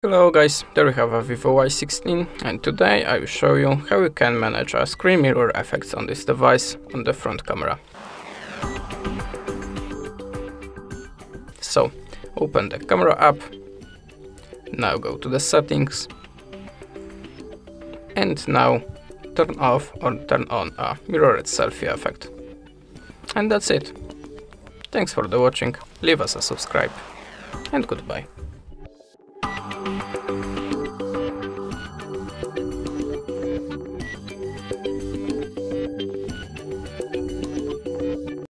Hello guys, there we have a Vivo Y16 and today I will show you how you can manage a screen mirror effects on this device on the front camera. So, open the camera app, now go to the settings and now turn off or turn on a mirrored selfie effect. And that's it. Thanks for the watching, leave us a subscribe and goodbye.